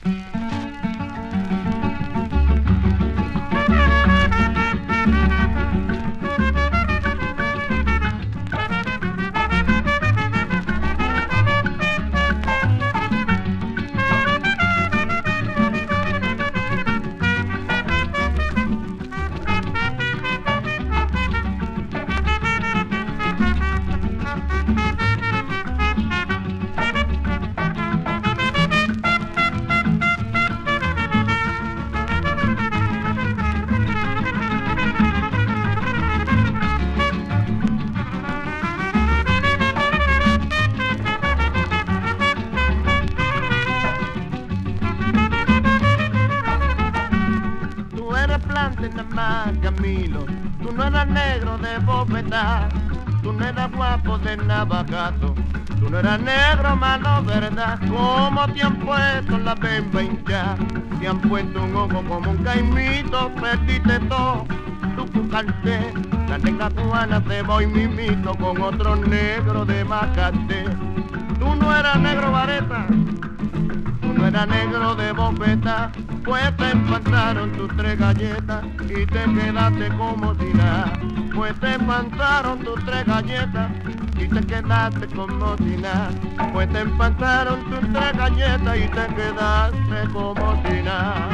Nada más, Camilo, tú no eras negro de bofetar, tú no eras guapo de navajazo, tú no eras negro malo, ¿verdad? Como te han puesto la bemba hincha, te han puesto un ojo como un caimito, perdiste todo, tu cucarte, la negra cubana te voy mimito con otro negro de Macate. Tú no eras negro vareta, tú no eras negro de bofeta, pues te empanzaron tus 3 galletas y te quedaste como si nada. Pues te empanzaron tus 3 galletas y te quedaste como si nada. Pues te empanzaron tus 3 galletas y te quedaste como si nada.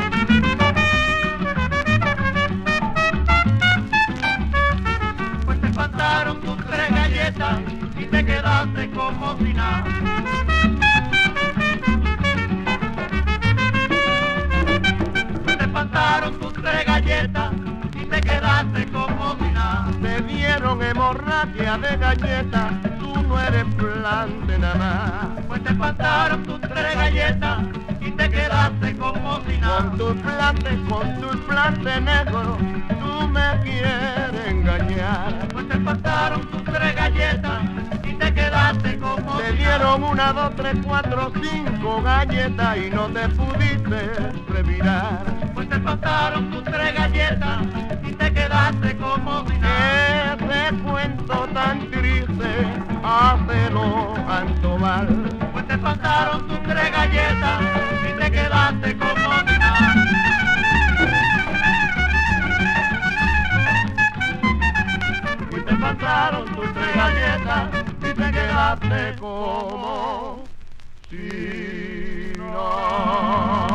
Pues te empanzaron tus 3 galletas y te quedaste como si nada. Tus 3 galletas y te quedaste como si nada. Te dieron hemorragia de galletas, tú no eres plante nada más. Pues te faltaron tus 3 galletas y te quedaste como si nada. Con tus plantes negro, tú me quieres engañar. Pues te faltaron tus 3 galletas y te quedaste como si nada. Te dieron 1, 2, 3, 4, 5 galletas y no te pudiste revirar. Pues te faltaron tus 3 galletas y te quedaste como si nada. Ese cuento tan triste, hácelo Antoval. Pues te faltaron tus 3 galletas y te quedaste como si nada. Pues te faltaron tus 3 galletas y te quedaste como si nada.